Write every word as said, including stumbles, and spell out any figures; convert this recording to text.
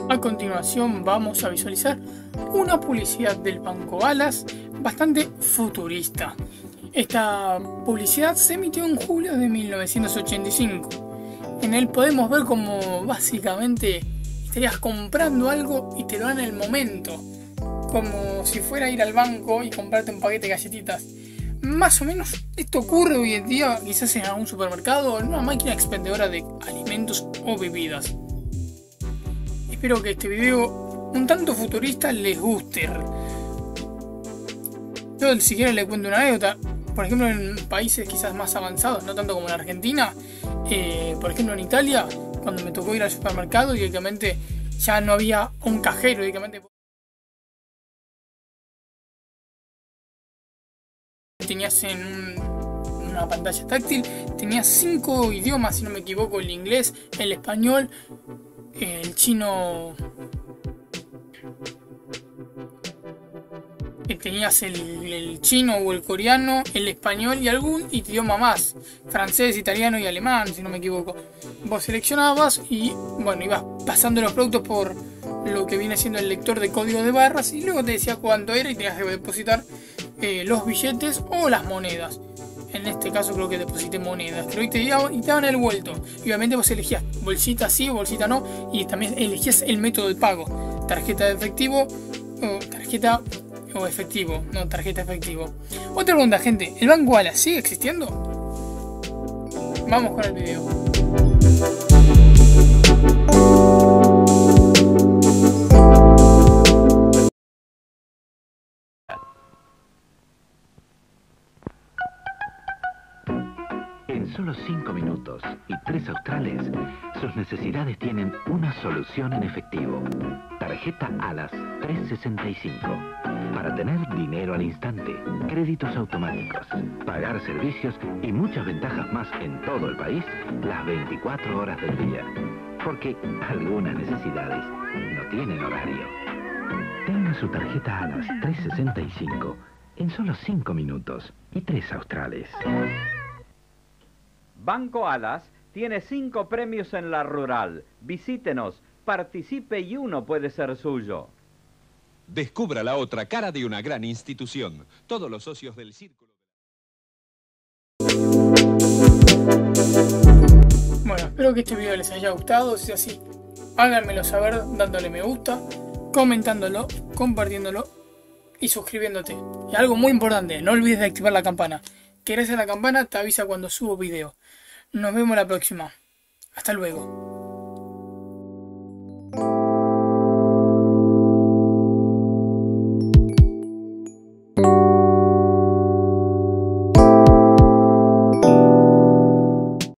A continuación vamos a visualizar una publicidad del Banco Alas bastante futurista. Esta publicidad se emitió en julio de mil novecientos ochenta y cinco. En él podemos ver como básicamente estarías comprando algo y te lo dan en el momento, como si fuera a ir al banco y comprarte un paquete de galletitas. Más o menos esto ocurre hoy en día, quizás en algún supermercado o en una máquina expendedora de alimentos o bebidas. Espero que este video un tanto futurista les guste. Yo si quieren les cuento una anécdota. Por ejemplo, en países quizás más avanzados, no tanto como en Argentina, eh, por ejemplo en Italia, cuando me tocó ir al supermercado, directamente ya no había un cajero, directamente tenías en un, una pantalla táctil, tenías cinco idiomas, si no me equivoco: el inglés, el español, el chino, tenías el, el chino o el coreano, el español y algún idioma más, francés, italiano y alemán, si no me equivoco. Vos seleccionabas y bueno, ibas pasando los productos por lo que viene siendo el lector de código de barras y luego te decía cuánto era y tenías que depositar eh, los billetes o las monedas. En este caso creo que deposité monedas, creo que te daban, y te daban el vuelto. Y obviamente vos elegías bolsita sí, bolsita no, y también elegías el método de pago: tarjeta de efectivo o tarjeta o efectivo, no tarjeta efectivo. Otra pregunta, gente, ¿el Banco Alas sigue existiendo? Vamos con el video. En solo cinco minutos y tres australes, sus necesidades tienen una solución en efectivo. Tarjeta Alas trescientos sesenta y cinco. Para tener dinero al instante, créditos automáticos, pagar servicios y muchas ventajas más en todo el país las veinticuatro horas del día. Porque algunas necesidades no tienen horario. Tenga su tarjeta Alas trescientos sesenta y cinco en solo cinco minutos y tres australes. Banco Alas tiene cinco premios en la rural. Visítenos, participe y uno puede ser suyo. Descubra la otra cara de una gran institución. Todos los socios del círculo. Bueno, espero que este video les haya gustado. Si es así, háganmelo saber dándole me gusta, comentándolo, compartiéndolo y suscribiéndote. Y algo muy importante, no olvides de activar la campana, que gracias a la campana te avisa cuando subo video. Nos vemos la próxima. Hasta luego.